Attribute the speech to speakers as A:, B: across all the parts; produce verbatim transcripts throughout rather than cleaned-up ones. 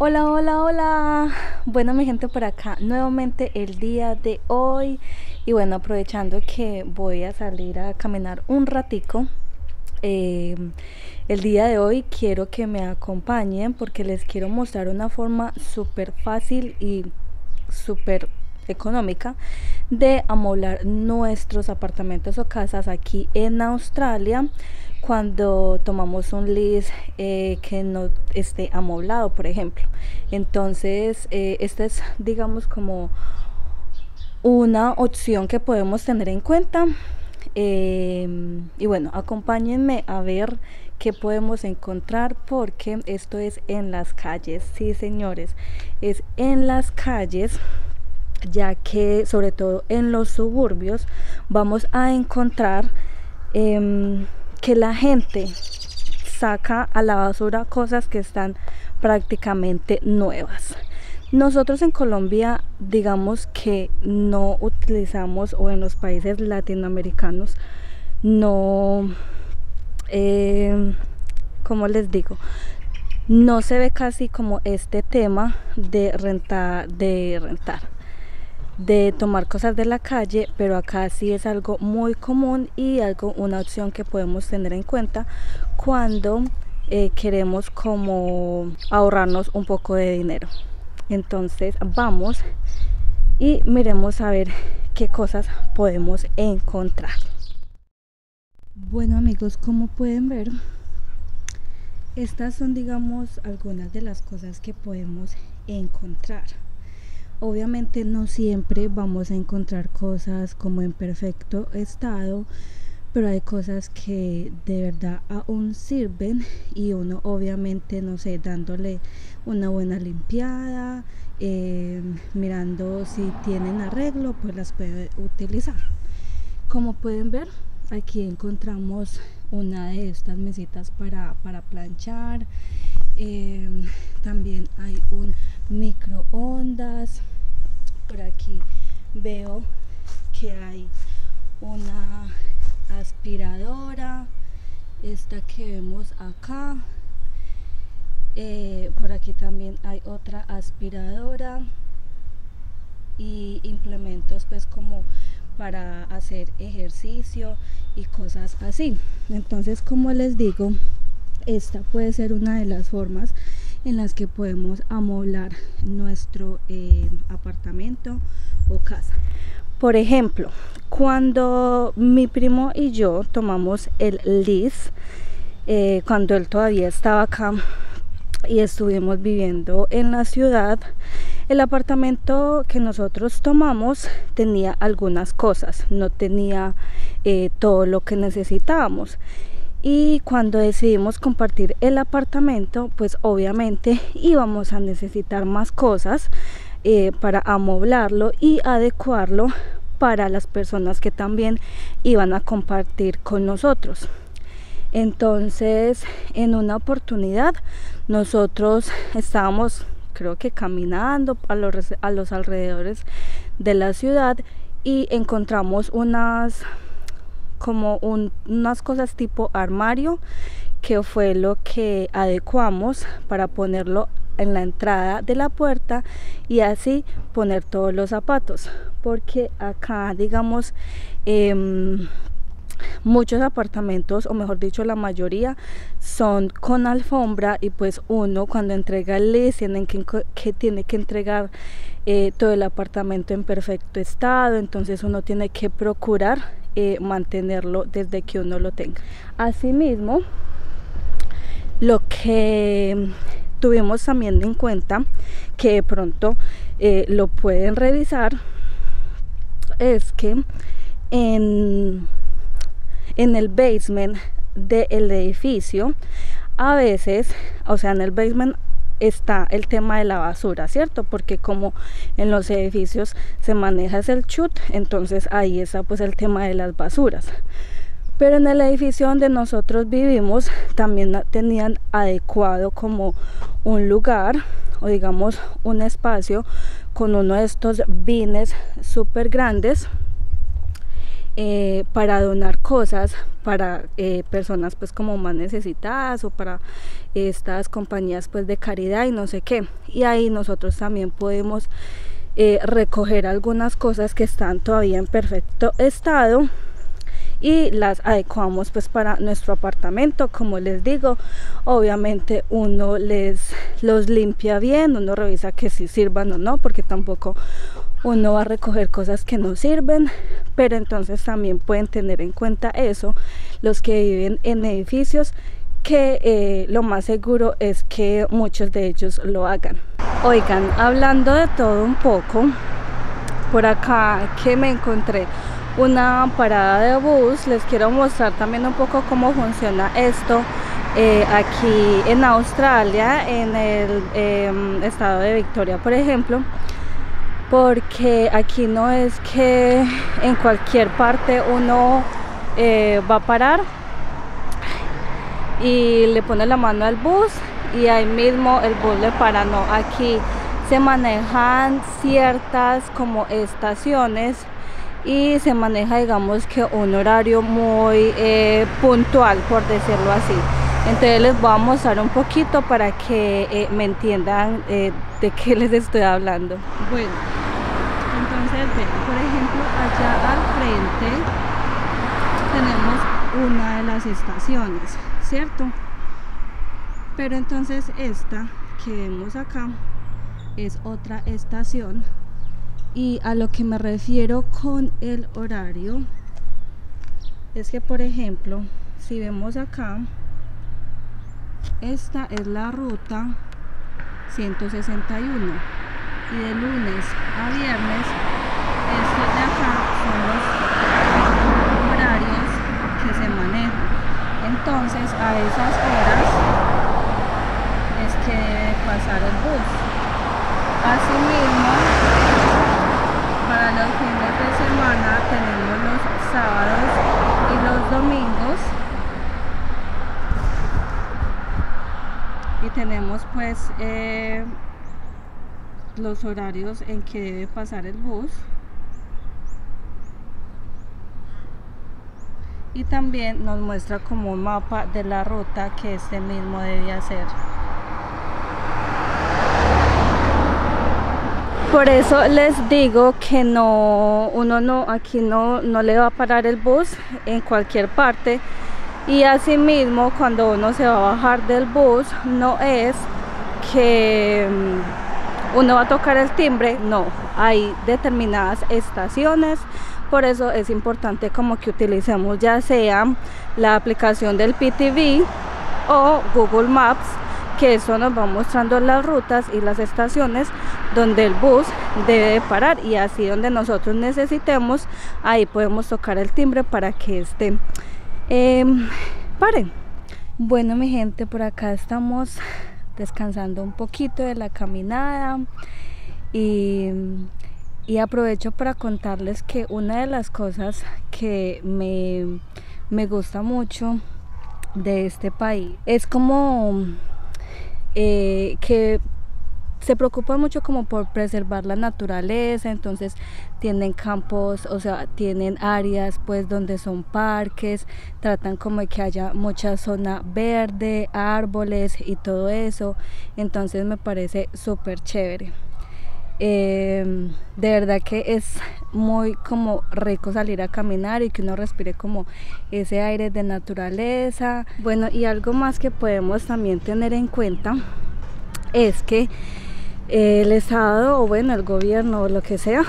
A: Hola, hola, hola. Bueno, mi gente por acá nuevamente el día de hoy. Y bueno, aprovechando que voy a salir a caminar un ratico, eh, el día de hoy quiero que me acompañen porque les quiero mostrar una forma súper fácil y súper económica de amoblar nuestros apartamentos o casas aquí en Australia cuando tomamos un lease eh, que no esté amoblado, por ejemplo. Entonces, eh, esta es, digamos, como una opción que podemos tener en cuenta. Eh, y bueno, acompáñenme a ver qué podemos encontrar porque esto es en las calles, sí señores, es en las calles, ya que sobre todo en los suburbios vamos a encontrar eh, que la gente saca a la basura cosas que están prácticamente nuevas. Nosotros en Colombia, digamos que no utilizamos, o en los países latinoamericanos, no, eh, como les digo, no se ve casi como este tema de rentar, de rentar, de tomar cosas de la calle, pero acá sí es algo muy común y algo, una opción que podemos tener en cuenta cuando eh, queremos como ahorrarnos un poco de dinero. Entonces vamos y miremos a ver qué cosas podemos encontrar. Bueno amigos, como pueden ver, estas son, digamos, algunas de las cosas que podemos encontrar. Obviamente no siempre vamos a encontrar cosas como en perfecto estado, pero hay cosas que de verdad aún sirven y uno obviamente, no sé, dándole una buena limpiada, eh, mirando si tienen arreglo, pues las puede utilizar. Como pueden ver, aquí encontramos una de estas mesitas para, para planchar. Eh, también hay un microondas. Por aquí veo que hay una aspiradora, esta que vemos acá. Eh, por aquí también hay otra aspiradora y implementos pues como para hacer ejercicio y cosas así. Entonces, como les digo, esta puede ser una de las formas en las que podemos amoblar nuestro eh, apartamento o casa. Por ejemplo, cuando mi primo y yo tomamos el lease, eh, cuando él todavía estaba acá y estuvimos viviendo en la ciudad, el apartamento que nosotros tomamos tenía algunas cosas, no tenía eh, todo lo que necesitábamos. Y cuando decidimos compartir el apartamento, pues obviamente íbamos a necesitar más cosas eh, para amoblarlo y adecuarlo para las personas que también iban a compartir con nosotros. Entonces, en una oportunidad, nosotros estábamos, creo que caminando a los, a los alrededores de la ciudad y encontramos unas como un, unas cosas tipo armario, que fue lo que adecuamos para ponerlo en la entrada de la puerta y así poner todos los zapatos, porque acá, digamos, eh, muchos apartamentos, o mejor dicho la mayoría, son con alfombra y pues uno cuando entrega el lease tienen que, que tiene que entregar eh, todo el apartamento en perfecto estado. Entonces uno tiene que procurar eh, mantenerlo desde que uno lo tenga. Asimismo, lo que tuvimos también en cuenta, que de pronto eh, lo pueden revisar, es que en en el basement del edificio, a veces, o sea, en el basement está el tema de la basura, ¿cierto? Porque como en los edificios se maneja es el chut, entonces ahí está pues el tema de las basuras. Pero en el edificio donde nosotros vivimos también tenían adecuado como un lugar, o digamos un espacio con uno de estos bines súper grandes, eh, para donar cosas para eh, personas pues como más necesitadas, o para estas compañías pues de caridad y no sé qué. Y ahí nosotros también podemos eh, recoger algunas cosas que están todavía en perfecto estado y las adecuamos pues para nuestro apartamento. Como les digo, obviamente uno les los limpia bien, uno revisa que si sirvan o no, porque tampoco uno va a recoger cosas que no sirven. Pero entonces también pueden tener en cuenta eso los que viven en edificios, que eh, lo más seguro es que muchos de ellos lo hagan. Oigan, hablando de todo un poco, por acá que me encontré una parada de bus, les quiero mostrar también un poco cómo funciona esto eh, aquí en Australia, en el eh, estado de Victoria, por ejemplo, porque aquí no es que en cualquier parte uno eh, va a parar y le pone la mano al bus y ahí mismo el bus le para. No, aquí se manejan ciertas como estaciones y se maneja, digamos, que un horario muy eh, puntual, por decirlo así. Entonces les voy a mostrar un poquito para que eh, me entiendan eh, de qué les estoy hablando. Bueno, entonces ven, por ejemplo, allá al frente tenemos una de las estaciones, ¿cierto? Pero entonces esta que vemos acá es otra estación. Y a lo que me refiero con el horario es que, por ejemplo, si vemos acá, esta es la ruta ciento sesenta y uno y de lunes a viernes estos de acá son los horarios que se manejan. Entonces a esas horas es que debe pasar el bus. Asimismo, para los fines de semana tenemos los sábados y los domingos, y tenemos pues eh, los horarios en que debe pasar el bus, y también nos muestra como un mapa de la ruta que este mismo debe hacer. Por eso les digo que no, uno no, aquí no, no le va a parar el bus en cualquier parte. Y asimismo, cuando uno se va a bajar del bus, no es que uno va a tocar el timbre, no, hay determinadas estaciones. Por eso es importante como que utilicemos ya sea la aplicación del P T V o Google Maps, que eso nos va mostrando las rutas y las estaciones donde el bus debe de parar, y así donde nosotros necesitemos, ahí podemos tocar el timbre para que este eh, pare. Bueno, mi gente, por acá estamos descansando un poquito de la caminada y, y aprovecho para contarles que una de las cosas que me, me gusta mucho de este país es como Eh, que se preocupan mucho como por preservar la naturaleza. Entonces tienen campos, o sea, tienen áreas pues donde son parques, tratan como de que haya mucha zona verde, árboles y todo eso. Entonces me parece súper chévere. Eh, de verdad que es muy como rico salir a caminar y que uno respire como ese aire de naturaleza. Bueno, y algo más que podemos también tener en cuenta es que eh, el estado, o bueno, el gobierno o lo que sea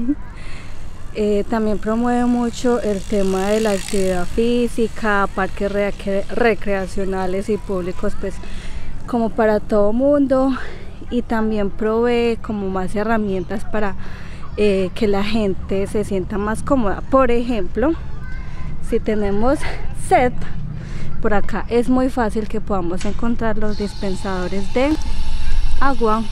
A: eh, también promueve mucho el tema de la actividad física, parques recre recreacionales y públicos pues como para todo mundo. Y también provee como más herramientas para eh, que la gente se sienta más cómoda. Por ejemplo, si tenemos sed, por acá es muy fácil que podamos encontrar los dispensadores de agua.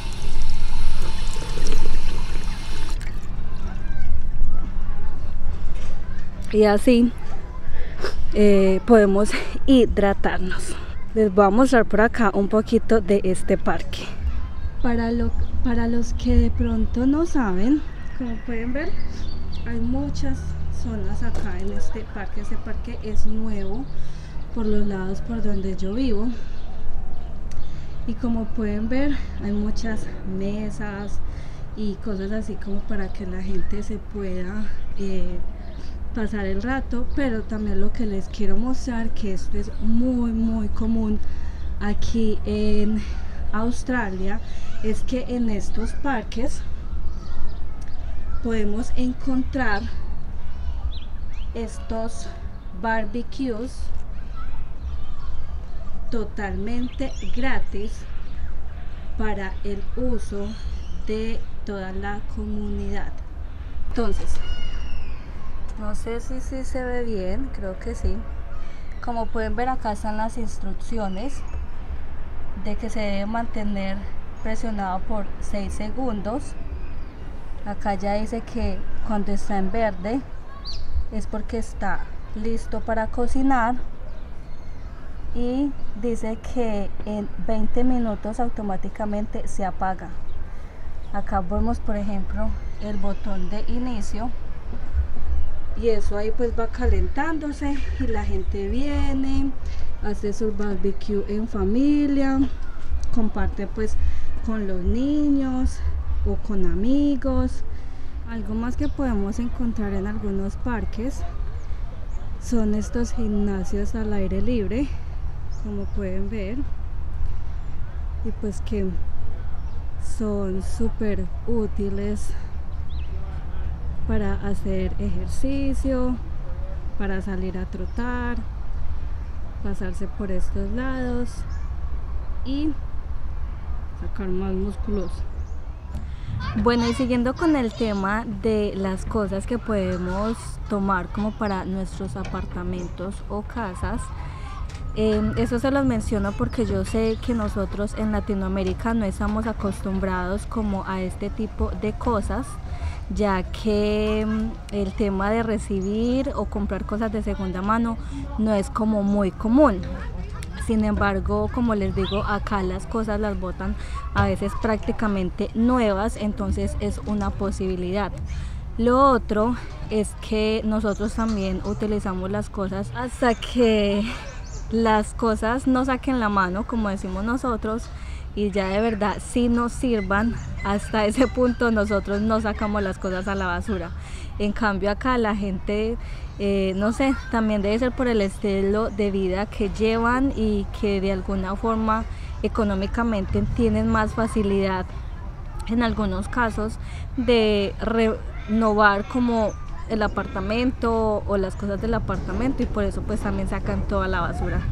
A: Y así eh, podemos hidratarnos. Les voy a mostrar por acá un poquito de este parque. Para, lo, para los que de pronto no saben, como pueden ver, hay muchas zonas acá en este parque. Este parque es nuevo por los lados por donde yo vivo, y como pueden ver hay muchas mesas y cosas así como para que la gente se pueda eh, pasar el rato. Pero también lo que les quiero mostrar, que esto es muy muy común aquí en Australia, es que en estos parques podemos encontrar estos barbecues totalmente gratis para el uso de toda la comunidad. Entonces, no sé si, si se ve bien, creo que sí. Como pueden ver, acá están las instrucciones de que se debe mantener presionado por seis segundos. Acá ya dice que cuando está en verde es porque está listo para cocinar, y dice que en veinte minutos automáticamente se apaga. Acá vemos por ejemplo el botón de inicio, y eso ahí pues va calentándose y la gente viene, hace su barbecue en familia, comparte pues con los niños o con amigos. Algo más que podemos encontrar en algunos parques son estos gimnasios al aire libre, como pueden ver, y pues que son súper útiles para hacer ejercicio, para salir a trotar, pasarse por estos lados y sacar más músculos. Bueno, y siguiendo con el tema de las cosas que podemos tomar como para nuestros apartamentos o casas, eh, eso se los menciono porque yo sé que nosotros en Latinoamérica no estamos acostumbrados como a este tipo de cosas, ya que mm, el tema de recibir o comprar cosas de segunda mano no es como muy común. Sin embargo, como les digo, acá las cosas las botan a veces prácticamente nuevas, entonces es una posibilidad. Lo otro es que nosotros también utilizamos las cosas hasta que las cosas no saquen la mano, como decimos nosotros, y ya de verdad si nos sirvan. Hasta ese punto nosotros no sacamos las cosas a la basura. En cambio acá la gente, eh, no sé, también debe ser por el estilo de vida que llevan y que de alguna forma económicamente tienen más facilidad en algunos casos de renovar como el apartamento o las cosas del apartamento, y por eso pues también sacan toda la basura.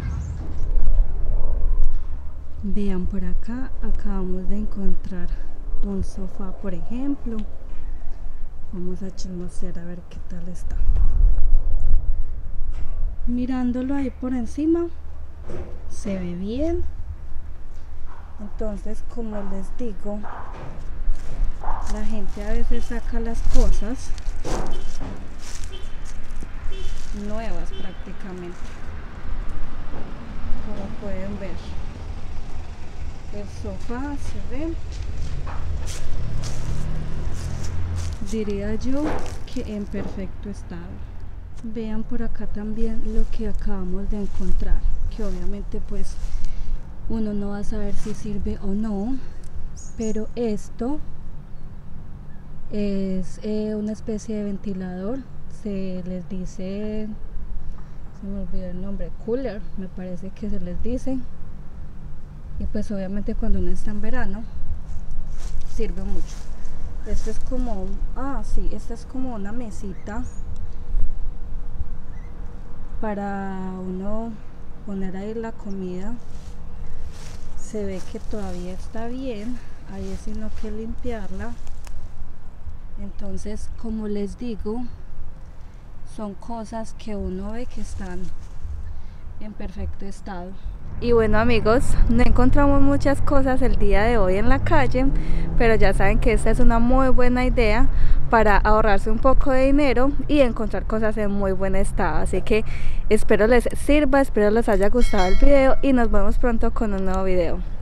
A: Vean, por acá acabamos de encontrar un sofá, por ejemplo. Vamos a chismosear a ver qué tal está. Mirándolo ahí por encima se ve bien. Entonces, como les digo, la gente a veces saca las cosas nuevas prácticamente, como pueden ver. El sofá se ve, diría yo que en perfecto estado. Vean por acá también lo que acabamos de encontrar, que obviamente pues uno no va a saber si sirve o no, pero esto es eh, una especie de ventilador. Se les dice, se me olvidó el nombre, cooler me parece que se les dice, y pues obviamente cuando uno está en verano sirve mucho. Esto es como, ah sí, esta es como una mesita para uno poner ahí la comida. Se ve que todavía está bien, ahí es sino que limpiarla. Entonces, como les digo, son cosas que uno ve que están en perfecto estado. Y bueno amigos, no encontramos muchas cosas el día de hoy en la calle, pero ya saben que esta es una muy buena idea para ahorrarse un poco de dinero y encontrar cosas en muy buen estado. Así que espero les sirva, espero les haya gustado el video y nos vemos pronto con un nuevo video.